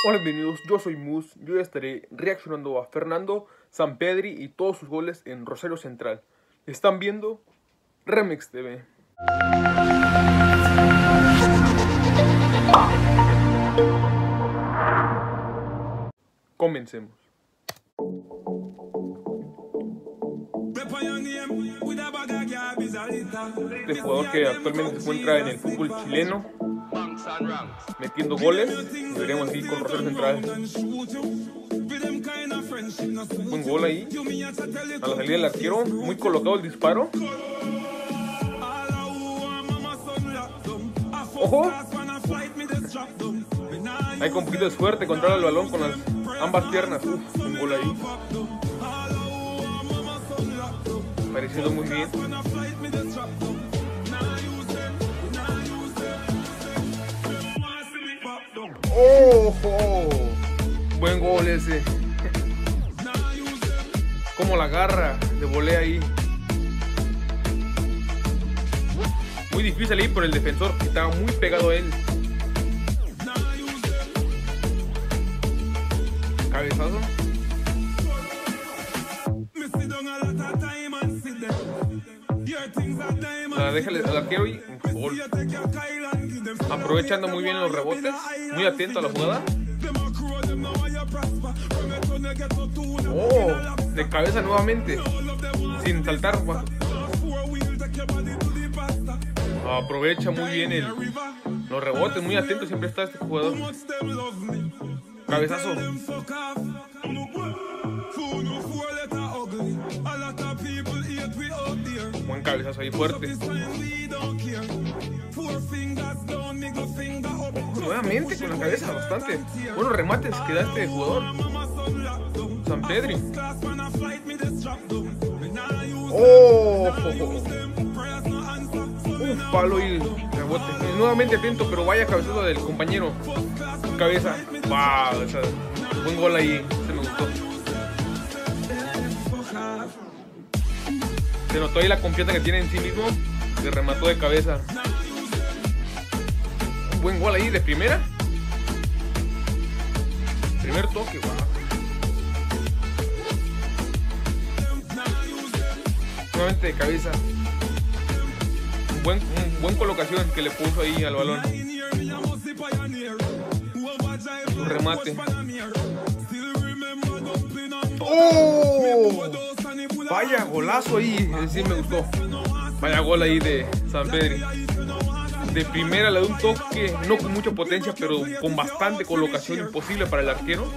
Hola, bienvenidos, yo soy Mus. Yo ya estaré reaccionando a Fernando Sampedri y todos sus goles en Rosario Central. Están viendo Remix TV. Comencemos. Este jugador que actualmente se encuentra en el fútbol chileno, metiendo goles, deberíamos ir con Rosario Central. Buen gol ahí, a la salida del arquero, muy colocado el disparo. ¡Ojo! Hay con un poquito de suerte, controla el balón con las ambas piernas. Un gol ahí. Pareciendo muy bien. ¡Ojo! Buen gol ese. Como la agarra de volea ahí. Muy difícil ahí por el defensor, que estaba muy pegado a él. Cabezazo. Déjale al arquero y gol. Aprovechando muy bien los rebotes, muy atento a la jugada. Oh, de cabeza nuevamente, sin saltar. Aprovecha muy bien los rebotes, muy atento siempre está este jugador. Cabezazo. Buen cabezazo ahí fuerte. Nuevamente con la cabeza bastante. Buenos remates que da este jugador. Sampedri. Oh, palo y rebote. Nuevamente atento, pero vaya cabezazo del compañero. Cabeza. Wow, buen gol ahí. Se me gustó. Se notó ahí la confianza que tiene en sí mismo. Se remató de cabeza. Un buen gol ahí de primera. Primer toque, wow. Nuevamente de cabeza. Buen colocación que le puso ahí al balón. Su remate. ¡Oh! Vaya golazo ahí, sí me gustó. Vaya gol ahí de Sampedri. De primera le da un toque, no con mucha potencia, pero con bastante colocación, imposible para el arquero.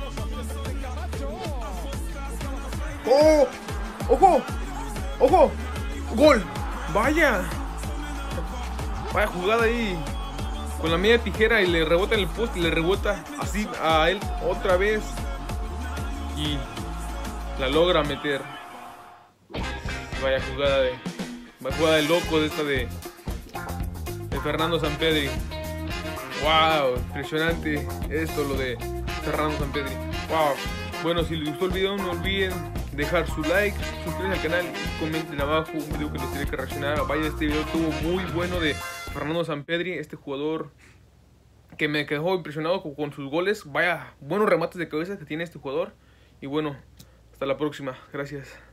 ¡Oh! ¡Ojo! ¡Ojo! ¡Gol! ¡Vaya! Vaya jugada ahí. Con la media tijera y le rebota en el poste y le rebota así a él otra vez. Y la logra meter. Vaya jugada de loco de esta de Fernando Sampedri. Wow, impresionante esto, lo de Fernando Sampedri. Wow. Bueno, si les gustó el video, no olviden dejar su like, suscribirse al canal y comenten abajo un video que les tiene que reaccionar. Vaya, este video estuvo muy bueno de Fernando Sampedri, este jugador que me dejó impresionado con sus goles. Vaya, buenos remates de cabeza que tiene este jugador. Y bueno, hasta la próxima. Gracias.